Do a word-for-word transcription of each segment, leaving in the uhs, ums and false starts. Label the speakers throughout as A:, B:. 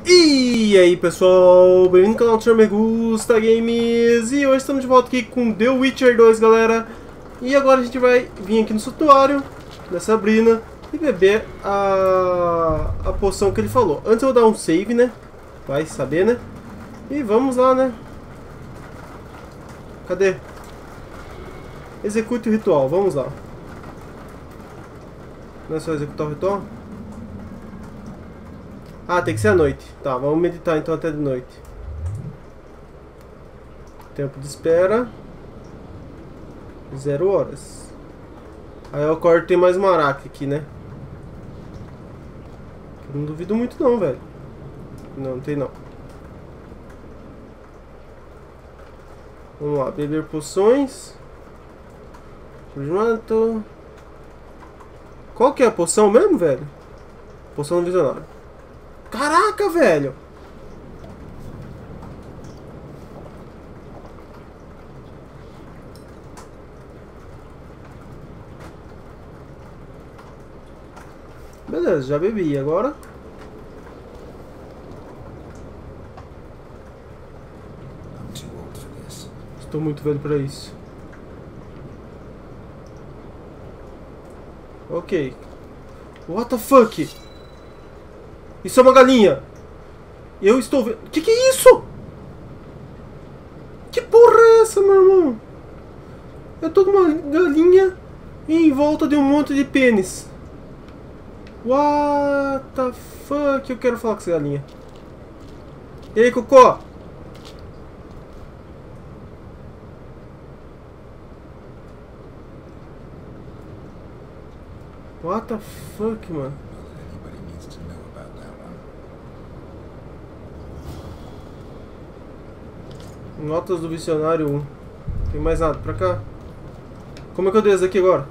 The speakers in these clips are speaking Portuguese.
A: E aí pessoal, bem-vindo ao canal do senhor Me Gusta Games. E hoje estamos de volta aqui com The Witcher dois, galera. E agora a gente vai vir aqui no santuário da Sabrina e beber a, a poção que ele falou. Antes eu vou dar um save, né? Vai saber, né? E vamos lá, né? Cadê? Execute o ritual, vamos lá. Não é só executar o ritual? Ah, tem que ser à noite. Tá, vamos meditar então até de noite. Tempo de espera. Zero horas. Aí eu acordo e tem mais uma araca aqui, né? Eu não duvido muito não, velho. Não, não tem não. Vamos lá, beber poções. Junto. Qual que é a poção mesmo, velho? Poção do visionário. Caraca, velho! Beleza, já bebi. Agora? Estou muito velho pra isso. Ok. What the fuck? Isso é uma galinha! Eu estou vendo... Que que é isso? Que porra é essa, meu irmão? Eu tô com uma galinha em volta de um monte de pênis. What the fuck? Eu quero falar com essa galinha. E aí, Cocó? What the fuck, mano? Notas do Visionário um. Tem mais nada pra cá? Como é que eu desço aqui agora?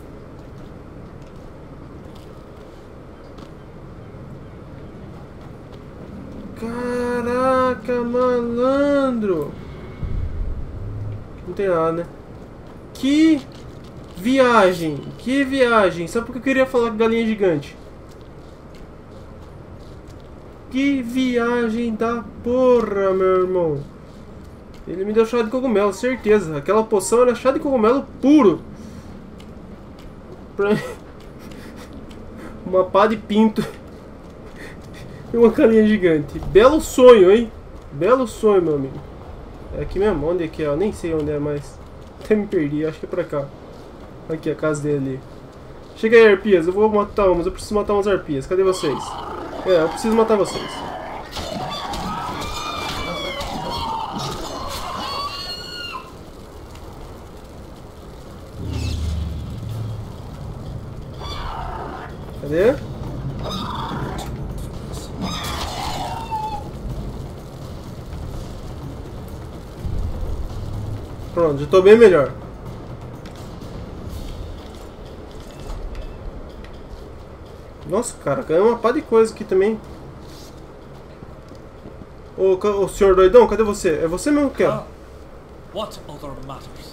A: Caraca, malandro! Não tem nada, né? Que viagem! Que viagem! Só porque eu queria falar com galinha gigante. Que viagem da porra, meu irmão! Ele me deu chá de cogumelo, certeza. Aquela poção era chá de cogumelo puro. Pra... uma pá de pinto. E uma galinha gigante. Belo sonho, hein? Belo sonho, meu amigo. É aqui mesmo? Onde é que é? Eu nem sei onde é mais. Até me perdi, acho que é pra cá. Aqui, a casa dele ali. Chega aí, arpias. Eu vou matar umas. Eu preciso matar umas arpias. Cadê vocês? É, eu preciso matar vocês. Cadê? Pronto, já estou bem melhor. Nossa, cara, ganhou uma pá de coisa aqui também. Ô, ô senhor doidão, cadê você? É você mesmo que é?
B: Ah, what other matters?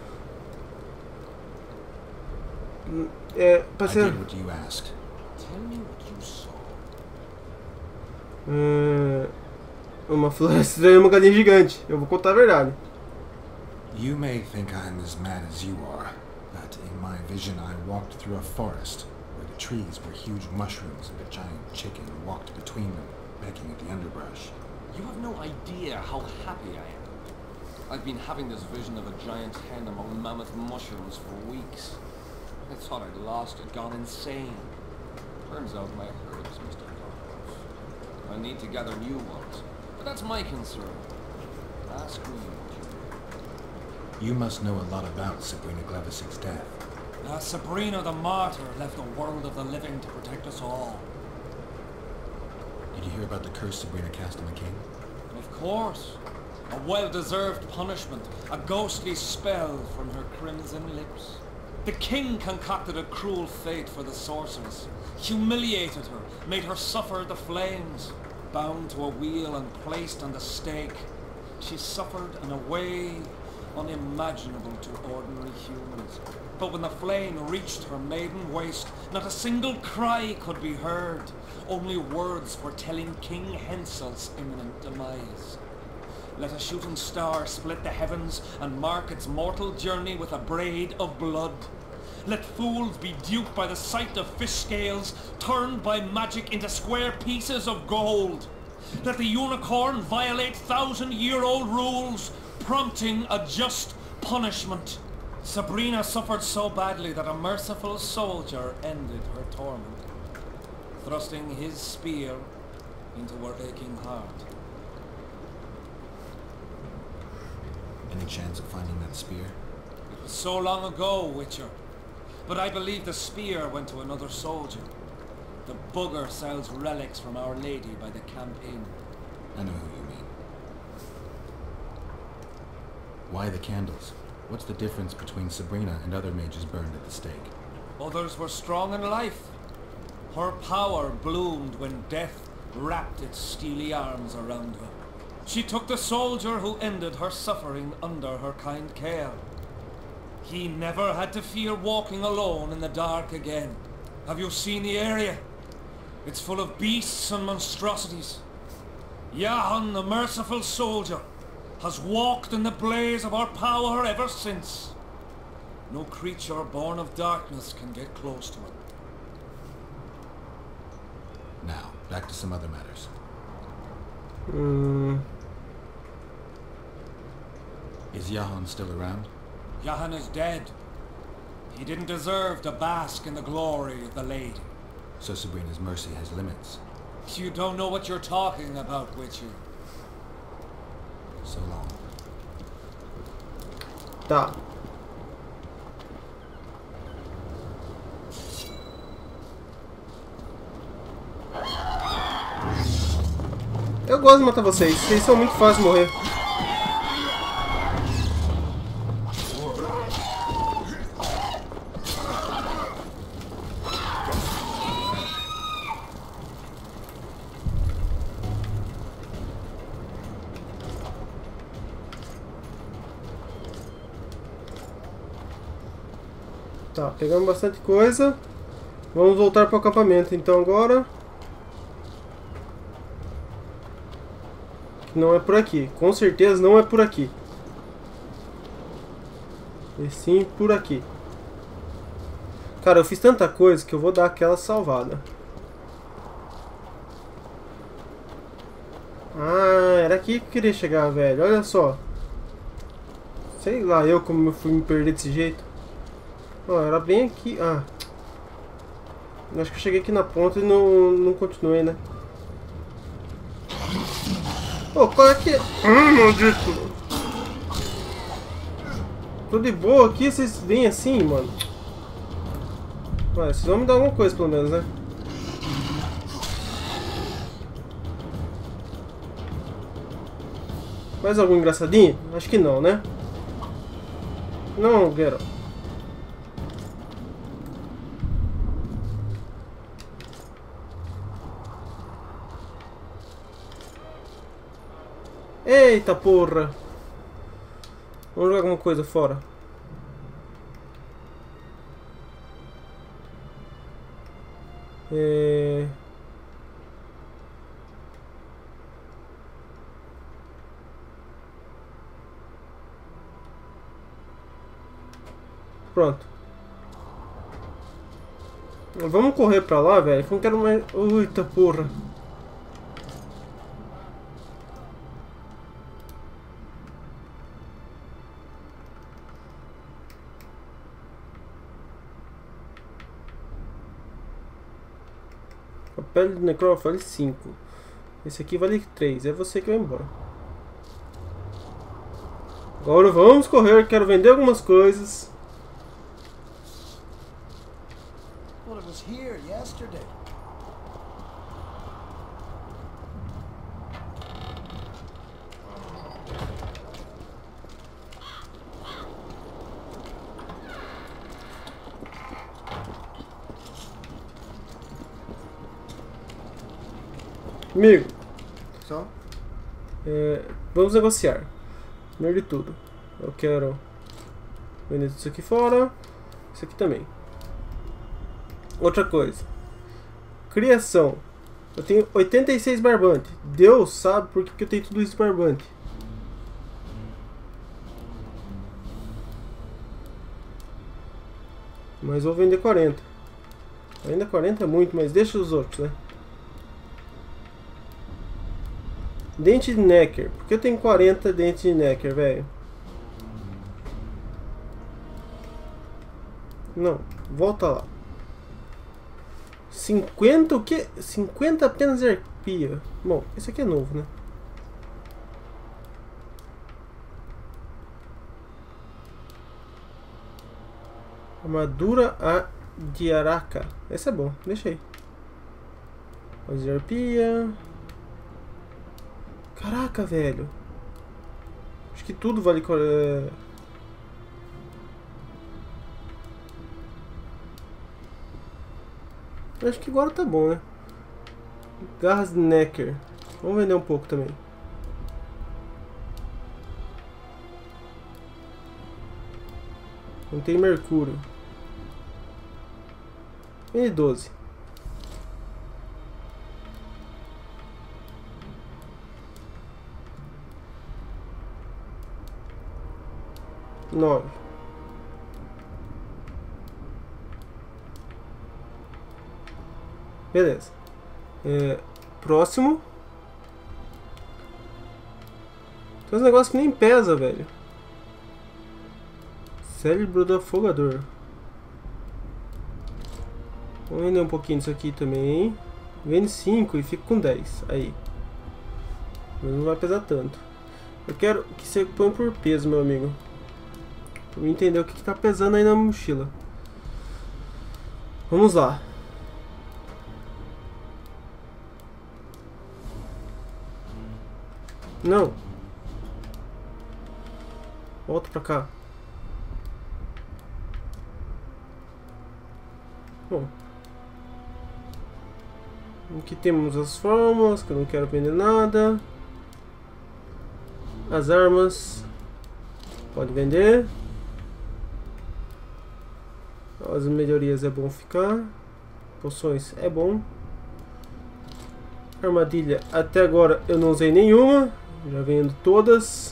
A: É, parceiro.
B: I did what you asked. Tell me what you saw.
A: Hum, uma floresta e uma galinha gigante. Eu vou contar a verdade.
B: You may think I'm as mad as you are, but in my vision I walked through a forest where the trees were huge mushrooms and a giant chicken walked between them, pecking at the underbrush.
C: You have no idea how happy I am. I've been having this vision of a giant hen among mammoth mushrooms for weeks. I thought I'd lost it, gone insane. Turns out my herbs, Mister Karpov. I need to gather new ones, but that's my concern. Ask me what you do.
B: You must know a lot about Sabrina Glevisic's death.
D: Uh, Sabrina the Martyr left the world of the living to protect us all.
B: Did you hear about the curse Sabrina cast on the king?
D: Of course. A well-deserved punishment. A ghostly spell from her crimson lips. The king concocted a cruel fate for the sorceress. Humiliated her. Made her suffer the flames. Bound to a wheel and placed on the stake. She suffered in a way unimaginable to ordinary humans. But when the flame reached her maiden waist, not a single cry could be heard, only words foretelling King Hensel's imminent demise. Let a shooting star split the heavens and mark its mortal journey with a braid of blood. Let fools be duped by the sight of fish scales, turned by magic into square pieces of gold. Let the unicorn violate thousand-year-old rules, prompting a just punishment. Sabrina suffered so badly that a merciful soldier ended her torment, thrusting his spear into her aching heart.
B: Any chance of finding that spear?
D: It was so long ago, Witcher. But I believe the spear went to another soldier. The bugger sells relics from Our Lady by the campaign.
B: I know who you mean. Why the candles? What's the difference between Sabrina and other mages burned at the stake?
D: Others were strong in life. Her power bloomed when death wrapped its steely arms around her. She took the soldier who ended her suffering under her kind care. He never had to fear walking alone in the dark again. Have you seen the area? It's full of beasts and monstrosities. Jahan, the merciful soldier, has walked in the blaze of our power ever since. No creature born of darkness can get close to him.
B: Now, back to some other matters.
A: Hmm.
B: Is Jahan still around?
D: Jahan is dead. He didn't deserve to bask in the glory of the lady.
B: So Sabrina's mercy has limits.
D: You don't know what you're talking about, Witcher.
B: So long.
A: Tá. Eu gosto de matar vocês. Vocês são muito fáceis de morrer. Tá, pegamos bastante coisa. Vamos voltar para o acampamento então agora. Não é por aqui. Com certeza não é por aqui. E sim por aqui. Cara, eu fiz tanta coisa que eu vou dar aquela salvada. Ah, era aqui que eu queria chegar, velho. Olha só. Sei lá eu como eu fui me perder desse jeito. Ó, era bem aqui. Ah. Acho que eu cheguei aqui na ponta e não, não continuei, né? Ô, qual é que é? Hum, maldito! Tô de boa aqui, vocês vêm assim, mano. Ué, vocês vão me dar alguma coisa pelo menos, né? Mais algum engraçadinho? Acho que não, né? Não, Geralt. Eita porra! Vamos jogar alguma coisa fora. É... Pronto. Vamos correr pra lá, velho. Não quero mais... Eita porra! Pele do Necro vale cinco. Esse aqui vale três. É você que vai embora. Agora vamos correr. Quero vender algumas coisas.
E: Well, it was here yesterday.
A: Amigo,
E: Só?
A: é, vamos negociar. Primeiro de tudo. Eu quero vender tudo isso aqui fora. Isso aqui também. Outra coisa. Criação. Eu tenho oitenta e seis barbante. Deus sabe por que, que eu tenho tudo isso de barbante. Mas vou vender quarenta. Ainda quarenta é muito, mas deixa os outros, né? Dente de Necker. Por que eu tenho quarenta dentes de Necker, velho? Não, volta lá. cinquenta o que? cinquenta apenas de arpia. Bom, esse aqui é novo, né? Armadura a de Araca. Esse é bom, deixa aí. Os de arpia. Caraca, velho. Acho que tudo vale... É... Acho que agora tá bom, né? Garras de Necker. Vamos vender um pouco também. Não tem mercúrio. Vende doze. Nove. Beleza. É, próximo. Tem uns negócios que nem pesa, velho. Cérebro do afogador. Vamos vender um pouquinho disso aqui também. Vende cinco e fica com dez. Aí. Mas não vai pesar tanto. Eu quero que você põe por peso, meu amigo. Pra eu entender o que, que tá pesando aí na mochila. Vamos lá. Não. Volta pra cá. Bom. Aqui temos as fórmulas, que eu não quero vender nada. As armas. Pode vender. As melhorias é bom ficar. Poções é bom. Armadilha, até agora eu não usei nenhuma. Já vendo todas.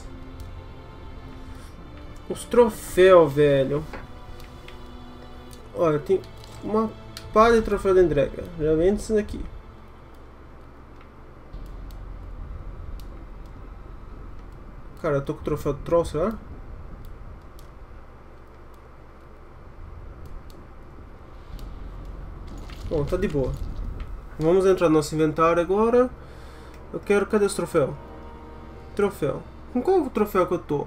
A: Os troféus, velho. Olha, tem uma pá de troféu de entrega. Já vendo isso daqui. Cara, eu tô com o troféu do troll, será? Bom, tá de boa. Vamos entrar no nosso inventário agora. Eu quero... Cadê os troféus? Troféu. Com qual o troféu que eu tô?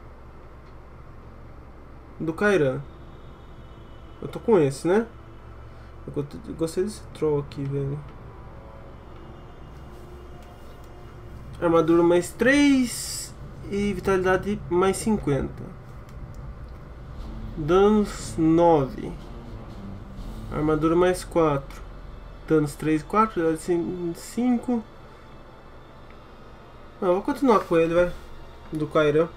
A: Do Kairan. Eu tô com esse, né? Eu gostei desse troll aqui, velho. Armadura mais três. E vitalidade mais cinquenta. Danos nove. Armadura mais quatro. Danos três, quatro, cinco. Não, vou continuar com ele, velho. Do Kairan.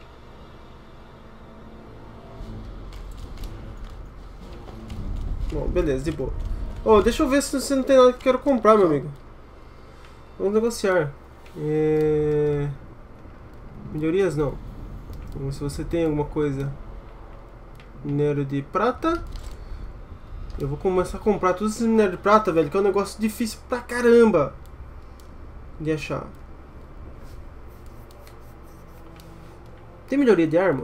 A: Bom, beleza, de boa. Oh, deixa eu ver se você não tem nada que eu quero comprar, meu amigo. Vamos negociar. É... Melhorias não. Vamos ver se você tem alguma coisa. Minério de prata. Eu vou começar a comprar todos esses minérios de prata, velho, que é um negócio difícil pra caramba de achar. Tem melhoria de arma?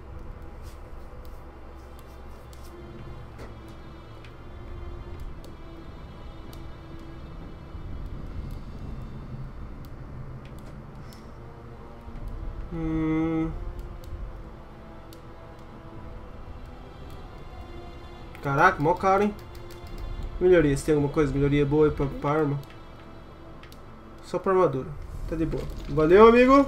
A: Hum... Caraca, mó caro, hein? Melhoria, se tem alguma coisa, melhoria boa aí pra, pra arma? Só pra armadura, tá de boa. Valeu, amigo!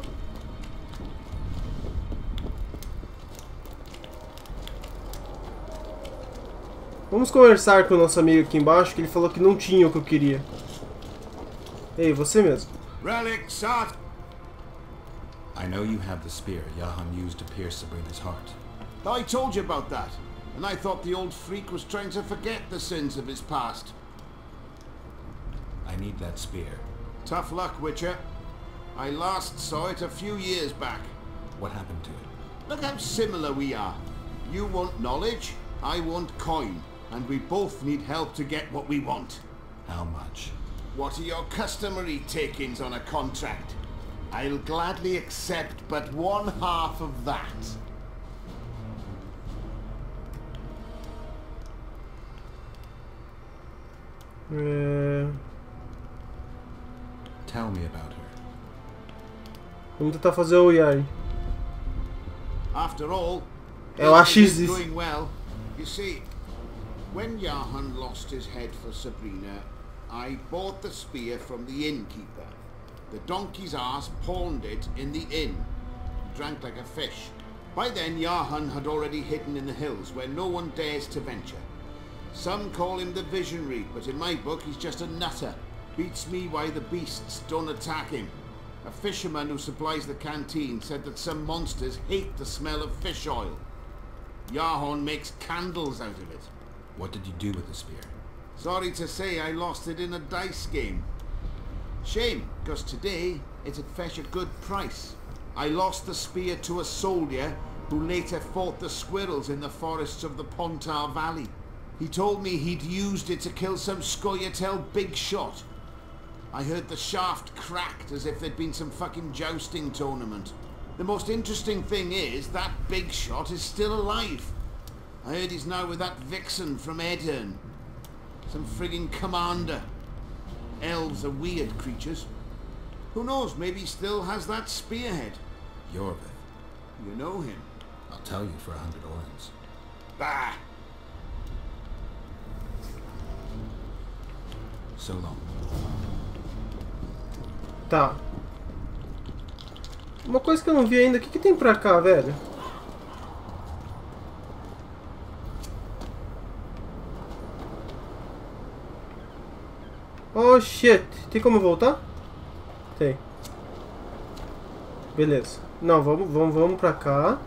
A: Vamos conversar com o nosso amigo aqui embaixo, que ele falou que não tinha o que eu queria. Ei, você mesmo.
F: Relic shot.
B: I know you have the spear Jahan used to pierce Sabrina's heart.
F: I told you about that, and I thought the old freak was trying to forget the sins of his past.
B: I need that spear.
F: Tough luck, Witcher. I last saw it a few years back.
B: What happened to it?
F: Look how similar we are. You want knowledge, I want coin, and we both need help to get what we want.
B: How much?
F: What are your customary takings on a contract? I'll gladly accept but one half of that.
A: É...
B: Tell me about her.
A: Vamos tentar fazer o Yari.
F: After all,
A: Eu acho
F: it's
A: isso.
F: going well. You see, when Jahan lost his head for Sabrina, I bought the spear from the innkeeper. The donkey's ass pawned it in the inn. He drank like a fish. By then, Jahan had already hidden in the hills where no one dares to venture. Some call him the Visionary, but in my book he's just a nutter. Beats me why the beasts don't attack him. A fisherman who supplies the canteen said that some monsters hate the smell of fish oil. Jahan makes candles out of it.
B: What did you do with the spear?
F: Sorry to say I lost it in a dice game. Shame, because today it'd fetch a good price. I lost the spear to a soldier who later fought the squirrels in the forests of the Pontar Valley. He told me he'd used it to kill some Scoia'tael big shot. I heard the shaft cracked as if there'd been some fucking jousting tournament. The most interesting thing is that big shot is still alive. I heard he's now with that vixen from Aedirn. Some frigging commander. Elves are weird creatures. Who knows, maybe he still has that spearhead.
B: Yorvith.
F: You know him.
B: I'll tell you for a hundred orens.
F: Bah!
B: So long.
A: Tá. Uma coisa que eu não vi ainda, o que, que tem pra cá, velho? Oh shit, tem como voltar? Tem. Beleza. Não, vamos, vamos, vamos pra cá.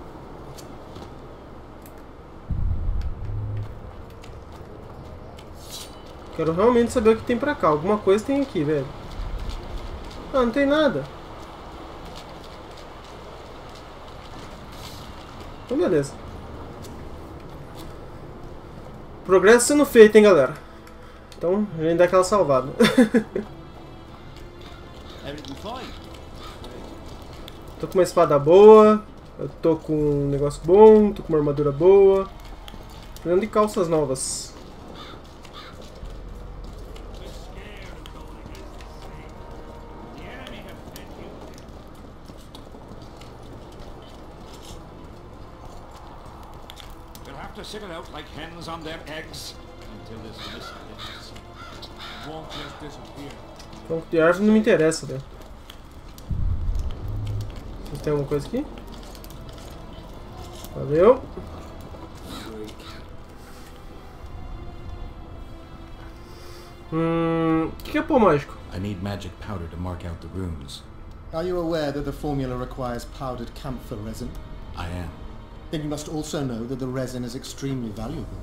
A: Quero realmente saber o que tem pra cá. Alguma coisa tem aqui, velho. Ah, não tem nada. Então beleza. Progresso sendo feito, hein, galera. Então, a gente dá aquela salvada. Tô com uma espada boa. Eu tô com um negócio bom. Tô com uma armadura boa. Precisando de calças novas.
D: Sit it out like hens on their eggs until this mist lifts. It won't just disappear.
A: Tronco de árvore não me interessa, velho. Vocês tem alguma coisa aqui? Valeu. Hum, o que é pó mágico?
B: I need magic powder to mark out the runes.
E: Are you aware that the formula requires powdered camphor resin?
B: I am.
E: Then you must also know that the resin is extremely valuable.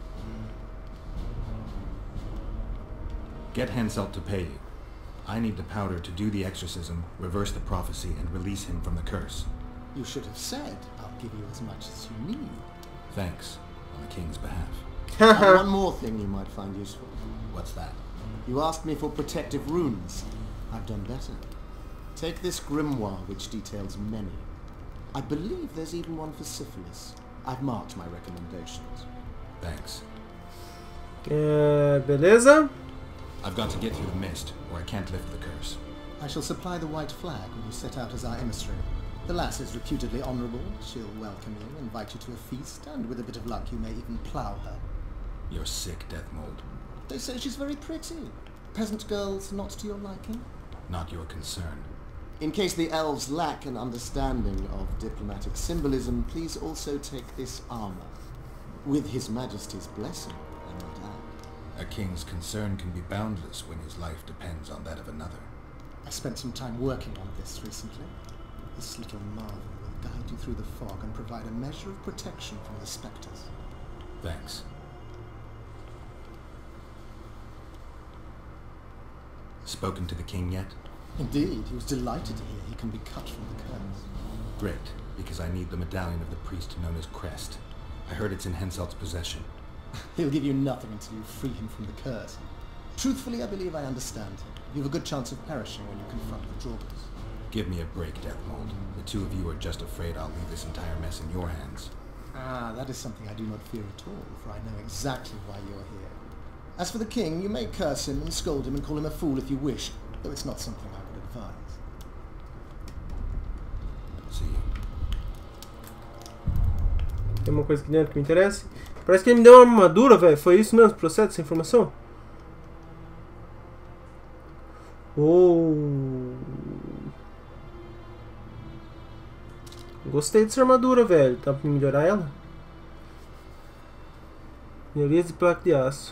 B: Get Henselt to pay you. I need the powder to do the exorcism, reverse the prophecy, and release him from the curse.
E: You should have said, I'll give you as much as you need.
B: Thanks, on the king's behalf.
E: And one more thing you might find useful.
B: What's that?
E: You asked me for protective runes. I've done better. Take this grimoire, which details many. I believe there's even one for syphilis. I've marked my recommendations.
B: Thanks.
A: É, beleza.
B: I've got to get through the mist, or I can't lift the curse.
E: I shall supply the white flag when you set out as our emissary. The lass is reputedly honourable. She'll welcome you, invite you to a feast, and with a bit of luck you may even plough her.
B: You're sick, Deathmold.
E: They say she's very pretty. Peasant girls not to your liking?
B: Not your concern.
E: In case the elves lack an understanding of diplomatic symbolism, please also take this armor. With His Majesty's blessing, I might add.
B: A king's concern can be boundless when his life depends on that of another.
E: I spent some time working on this recently. This little marvel will guide you through the fog and provide a measure of protection from the spectres.
B: Thanks. Spoken to the king yet?
E: Indeed, he was delighted to hear he can be cut from the curse.
B: Great, because I need the medallion of the priest known as Crest. I heard it's in Henselt's possession.
E: He'll give you nothing until you free him from the curse. Truthfully, I believe I understand him. You have a good chance of perishing when you confront the Draugrs.
B: Give me a break, Deathmold. The two of you are just afraid I'll leave this entire mess in your hands.
E: Ah, that is something I do not fear at all, for I know exactly why you're here. As for the king, you may curse him and scold him and call him a fool if you wish, though it's not something I would advise.
B: See you.
A: Tem uma coisa aqui dentro que me interessa. Parece que ele me deu uma armadura, velho. Foi isso mesmo? Procede essa informação? Oh. Gostei dessa armadura, velho. Dá pra melhorar ela? Melhorias de placa de aço.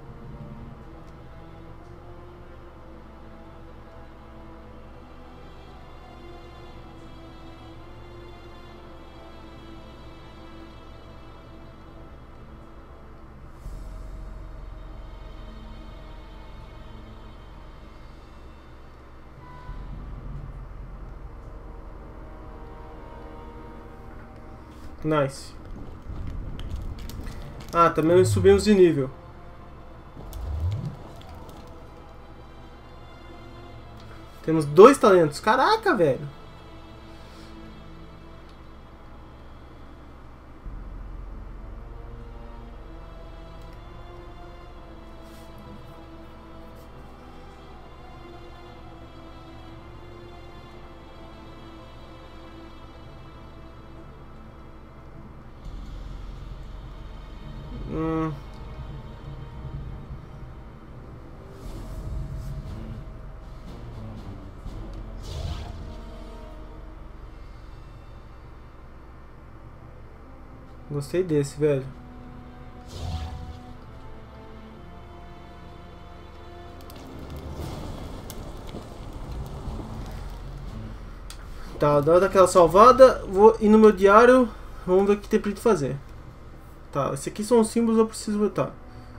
A: Nice. Ah, também subimos de nível. Temos dois talentos. Caraca, velho. Hum. Gostei desse, velho. Tá, dá daquela salvada. Vou ir no meu diário. Vamos ver o que tem pra gente fazer. Tá, esse aqui são os símbolos que eu preciso botar.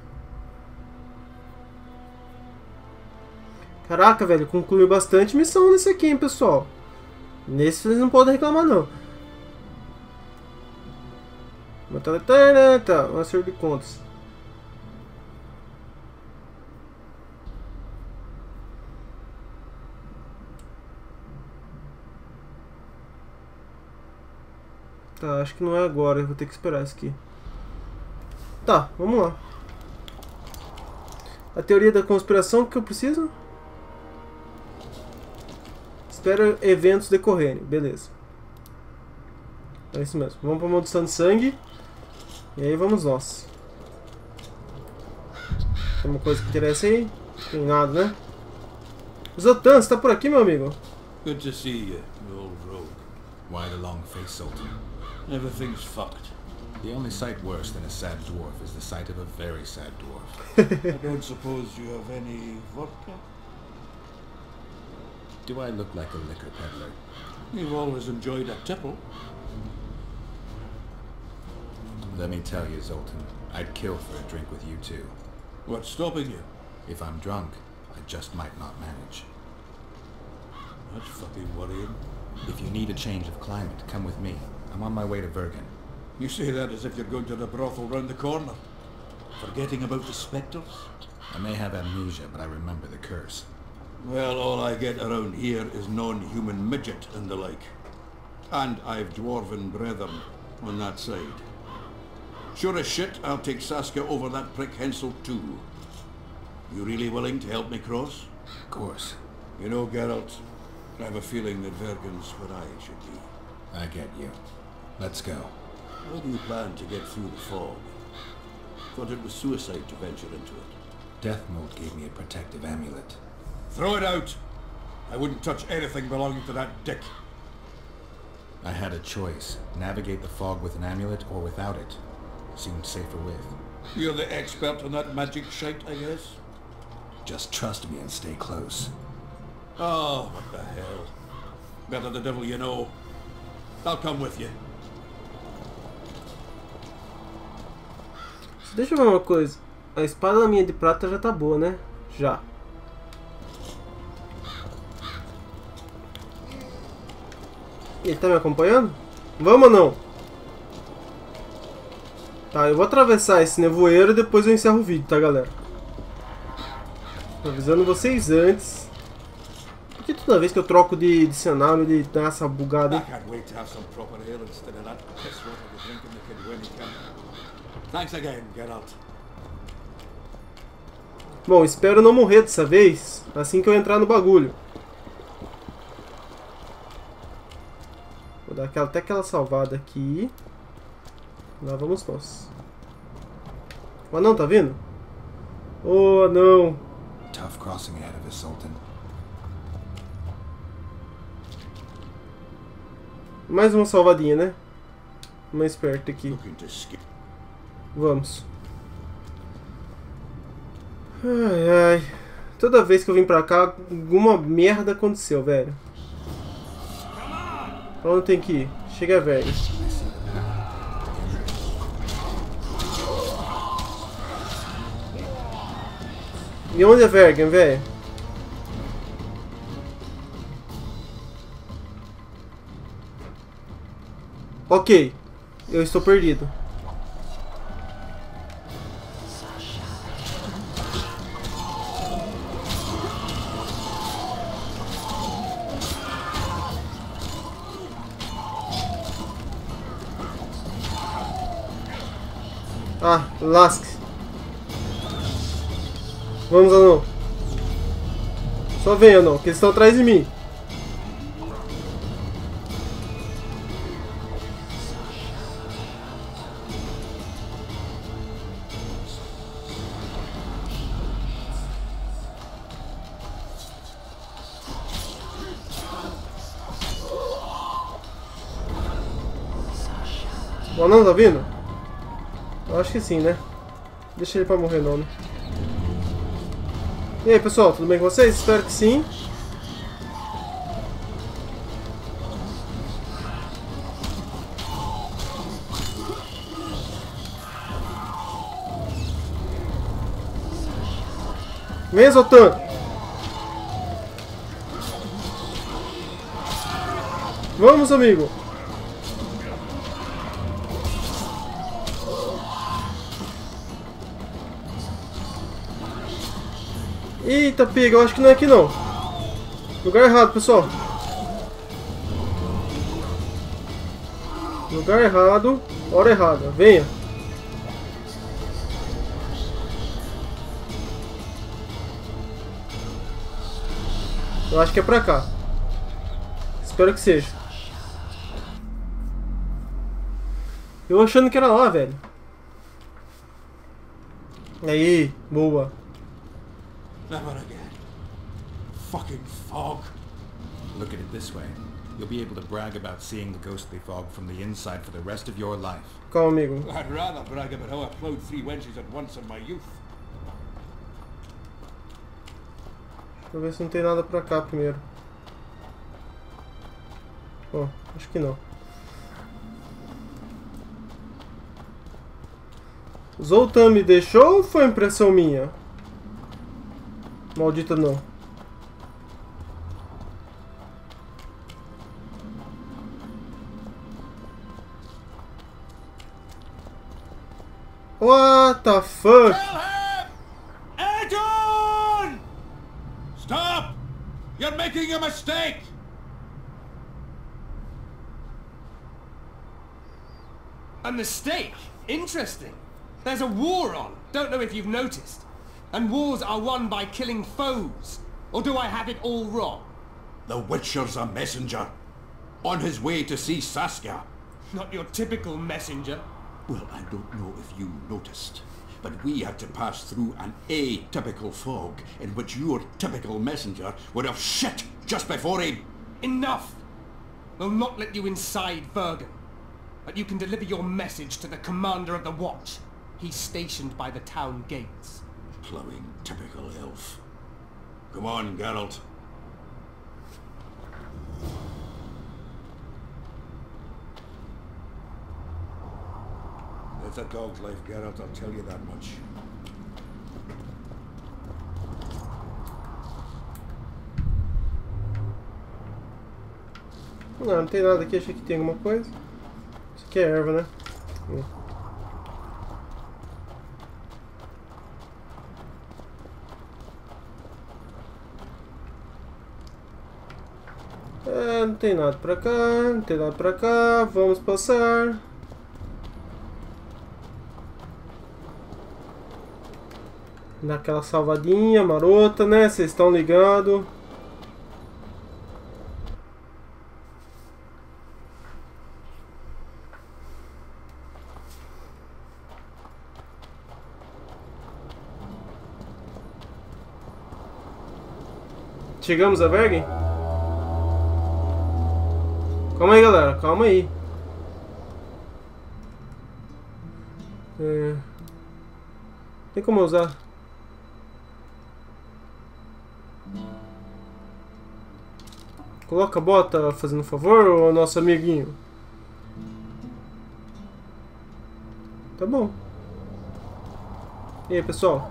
A: Caraca, velho, concluiu bastante missão nesse aqui, hein, pessoal. Nesse vocês não podem reclamar, não. Tá, um acerto de contas. Tá, acho que não é agora, eu vou ter que esperar isso aqui. Tá, vamos lá. A teoria da conspiração que eu preciso? Espera eventos decorrerem, beleza. É isso mesmo, vamos para a maldição de sangue. E aí vamos nós. Tem uma coisa que interessa aí? Não tem nada, né? Zoltan, você tá por aqui, meu amigo?
G: Good to see you, you old rogue.
B: Why the long face, Sultan?
G: Everything's fucked.
B: The only sight worse than a sad dwarf is the sight of a very sad dwarf.
G: I don't suppose you have any vodka?
B: Do I look like a liquor peddler?
G: You've always enjoyed a tipple.
B: Let me tell you, Zoltan, I'd kill for a drink with you too.
G: What's stopping you?
B: If I'm drunk, I just might not manage.
G: That's fucking worrying.
B: If you need a change of climate, come with me. I'm on my way to Vergen.
G: You say that as if you're going to the brothel round the corner. Forgetting about the spectres?
B: I may have amnesia, but I remember the curse.
G: Well, all I get around here is non-human midget and the like. And I've dwarven brethren on that side. Sure as shit, I'll take Saskia over that prick Hensel too. You really willing to help me cross?
B: Of course.
G: You know, Geralt, I have a feeling that Vergen's where I should be.
B: I get you. Let's go.
G: How do you plan to get through the fog? Thought it was suicide to venture into it.
B: Deathmold gave me a protective amulet.
G: Throw it out! I wouldn't touch anything belonging to that dick.
B: I had a choice. Navigate the fog with an amulet or without it. Seemed safer with.
G: You're the expert on that magic shite, I guess?
B: Just trust me and stay close.
G: Oh, what the hell. Better the devil you know. I'll come with you.
A: Deixa eu ver uma coisa. A espada da minha de prata já tá boa, né? Já. Ele tá me acompanhando? Vamos ou não? Tá, eu vou atravessar esse nevoeiro e depois eu encerro o vídeo, tá, galera? Tô avisando vocês antes. Porque toda vez que eu troco de, de cenário ele dá essa bugada.
G: I can't wait to have some proper ale instead of that piss water we're drinking the kid when he can. Thanks again, Geralt.
A: Bom, espero não morrer dessa vez, assim que eu entrar no bagulho. Vou dar aquela, até aquela salvada aqui. Lá vamos nós. O anão tá vindo? Oh, anão.
B: Tough crossing ahead of us, Sultan.
A: Mais uma salvadinha, né? Mais perto aqui.
G: Looking to skip.
A: Vamos. Ai, ai. Toda vez que eu vim pra cá, alguma merda aconteceu, velho. Pra onde tem que ir? Chega, velho. E onde é Vergen, velho? Ok. Eu estou perdido. Ah, lasque. Vamos, anão. Só vem, anão, que eles estão atrás de mim. O anão tá vindo? Eu acho que sim, né? Deixa ele pra morrer não, né? E aí, pessoal, tudo bem com vocês? Espero que sim. Vem, Zoltan! Vamos, amigo! Eita, pega, eu acho que não é aqui não. Lugar errado, pessoal. Lugar errado, hora errada. Venha. Eu acho que é pra cá. Espero que seja. Eu achando que era lá, velho. Aí, boa.
G: Never again. Fucking fog.
B: Look at it this way. You'll be able to brag about seeing the ghostly fog from the inside for the rest of your life.
A: Calma, amigo.
G: I'd rather brag about how I plowed three wenches at once in my youth.
A: Deixa eu ver se não tem nada pra cá primeiro. Bom, acho que não. Zoltan me deixou ou foi impressão minha? Maldita não. What the fuck?
G: Adon! Stop! You're making a mistake!
D: A mistake? Interesting. There's a war on. Don't know if you've noticed. And wars are won by killing foes. Or do I have it all wrong?
G: The Witcher's a messenger. On his way to see Saskia.
D: Not your typical messenger.
G: Well, I don't know if you noticed, but we had to pass through an atypical fog in which your typical messenger would have shit just before he...
D: Enough! We'll not let you inside Vergen. But you can deliver your message to the commander of the watch. He's stationed by the town gates.
G: Plowing typical elf. Come on, Geralt. a dog's life, Geralt, I'll tell you that much.
A: Não, não tem nada aqui, achei que tem alguma coisa. Isso aqui é erva, né? Hum. É, não tem nada pra cá, não tem nada pra cá, vamos passar. Naquela salvadinha marota, né? Vocês estão ligados. Chegamos a Vergen? Calma aí, galera, calma aí. É... Tem como usar? Coloca a bota, fazendo um favor, ô nosso amiguinho. Tá bom. E aí, pessoal?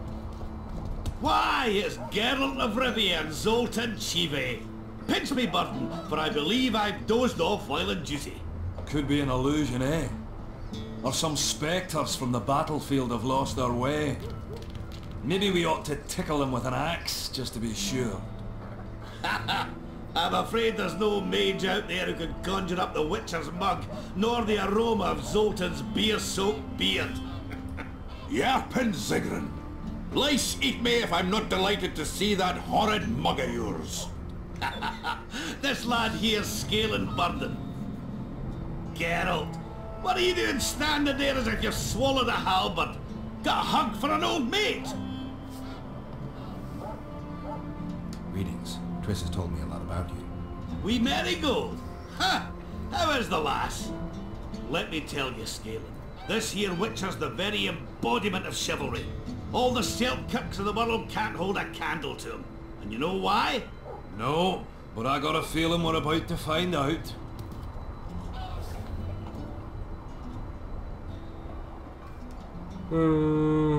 H: Why, it's Geralt of Rivia and Zoltan Chive. Pinch me, Burton, for I believe I've dozed off while in duty.
D: Could be an illusion, eh? Or some spectres from the battlefield have lost their way. Maybe we ought to tickle them with an axe, just to be sure.
H: I'm afraid there's no mage out there who could conjure up the Witcher's mug, nor the aroma of Zoltan's beer-soaked beard.
G: Yarpin Zigrin! Lice eat me if I'm not delighted to see that horrid mug of yours.
H: This lad here's scaling burden. Geralt, what are you doing standing there as if you've swallowed a halberd? Got a hug for an old mate?
B: Greetings. Triss has told me a lot about you.
H: We Marigold? Ha! How is the lass? Let me tell you, Scalen, this here Witcher's the very embodiment of chivalry. All the Selkirks of the world can't hold a candle to him. And you know why?
D: No, but I got a feeling we're about to find out.
A: Hmm.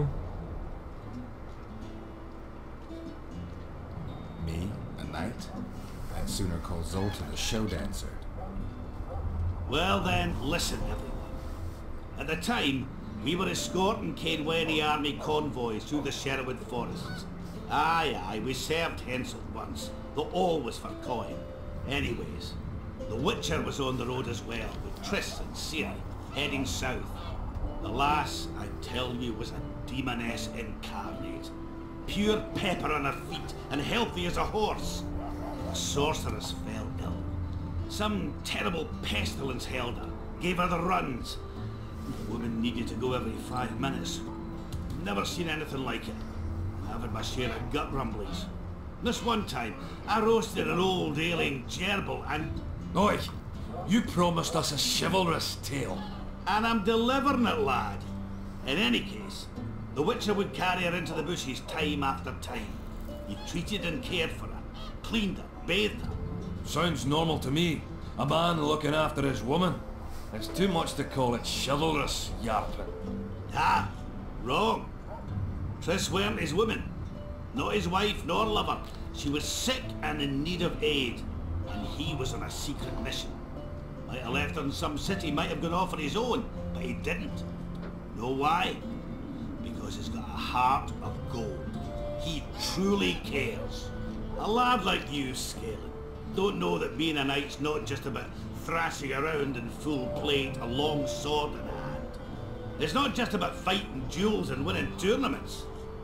B: Me? A knight? I'd sooner call Zoltan a show dancer.
H: Well then, listen everyone. At the time, we were escorting Cainwenny army convoys through the Sherwood forests. Aye, aye, we served Henselt once, though always for coin. Anyways, the Witcher was on the road as well, with Triss and Ciri, heading south. The lass, I tell you, was a demoness incarnate. Pure pepper on her feet, and healthy as a horse. The sorceress fell ill. Some terrible pestilence held her, gave her the runs. The woman needed to go every five minutes. Never seen anything like it. I've had my share of gut rumblings. This one time, I roasted an old ailing gerbil and...
D: Oi! You promised us a chivalrous tale.
H: And I'm delivering it, lad. In any case, the Witcher would carry her into the bushes time after time. He treated and cared for her, cleaned her, bathed her.
D: Sounds normal to me. A man looking after his woman. It's too much to call it chivalrous, Yarpin.
H: Ah, wrong. Triss weren't his woman. Not his wife nor lover. She was sick and in need of aid. And he was on a secret mission. Might have left her in some city, might have gone off on his own, but he didn't. Know why? Because he's got a heart of gold. He truly cares. A lad like you, Scalen, don't know that being a knight's not just about thrashing around in full plate, a long sword in hand. It's not just about fighting duels and winning tournaments.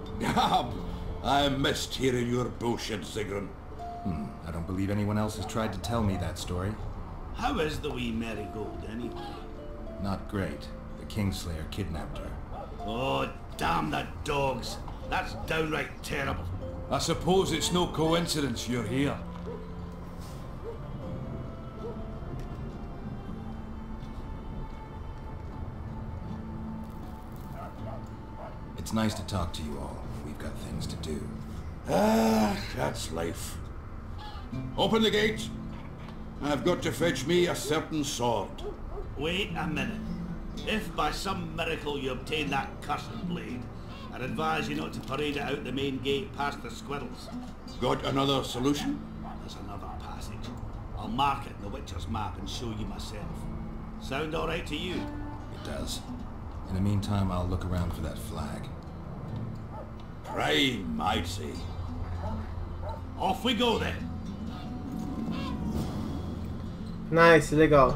G: I missed hearing your bullshit, Zigrin.
B: Hmm, I don't believe anyone else has tried to tell me that story.
H: How is the wee Marigold, anyway?
B: Not great. The Kingslayer kidnapped her.
H: Oh, damn the dogs. That's downright terrible.
D: I suppose it's no coincidence you're here.
B: It's nice to talk to you all. We've got things to do.
G: Ah, that's life. Open the gate. I've got to fetch me a certain sword.
H: Wait a minute. If by some miracle you obtain that cursed blade, I'd advise you not to parade it out the main gate past the squirrels.
G: Got another solution?
H: There's another passage. I'll mark it in the Witcher's map and show you myself. Sound all right to you?
B: It does. In the meantime, I'll look around for that flag.
G: Prime, I'd say.
H: Off we go then.
A: Nice, legal.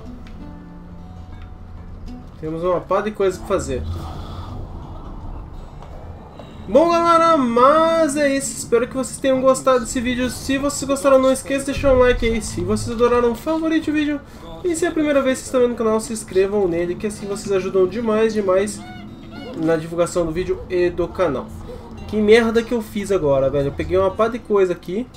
A: Temos uma pá de coisa pra fazer. Bom, galera, mas é isso. Espero que vocês tenham gostado desse vídeo. Se vocês gostaram, não esqueça de deixar um like aí. Se vocês adoraram, favorite o vídeo. E se é a primeira vez que estão vendo no canal, se inscrevam nele, que assim vocês ajudam demais, demais na divulgação do vídeo e do canal. Que merda que eu fiz agora, velho. Eu peguei uma pá de coisa aqui.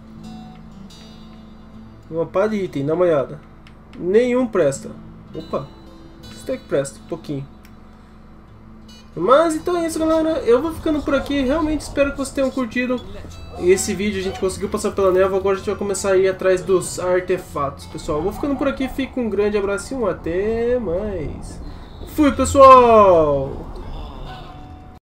A: Uma pá de item, dá uma olhada. Nenhum presta. Opa. Isso aqui presta, um pouquinho. Mas então é isso, galera. Eu vou ficando por aqui. Realmente espero que vocês tenham curtido esse vídeo. A gente conseguiu passar pela névoa. Agora a gente vai começar a ir atrás dos artefatos, pessoal. Eu vou ficando por aqui. Fica um grande abraço e um até mais. Fui, pessoal!